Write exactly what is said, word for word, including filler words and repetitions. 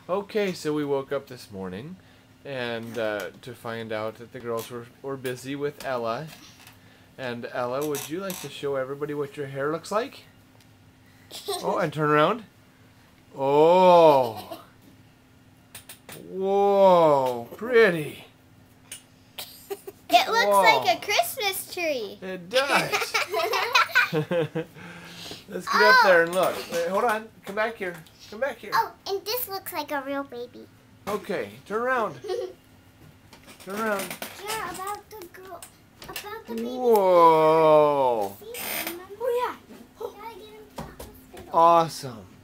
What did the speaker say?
Okay, so we woke up this morning and uh, to find out that the girls were, were busy with Ella. And Ella, would you like to show everybody what your hair looks like? Oh, and turn around. Oh. Whoa, pretty. It looks Whoa. like a Christmas tree. It does. Let's get up there and look. Wait, hold on. Come back here. Come back here. Oh, and this looks like a real baby. Okay, turn around. Turn around. Yeah, about the girl, about the baby. Whoa. See, remember? Oh yeah. Oh. Gotta get him to the hospital. Awesome.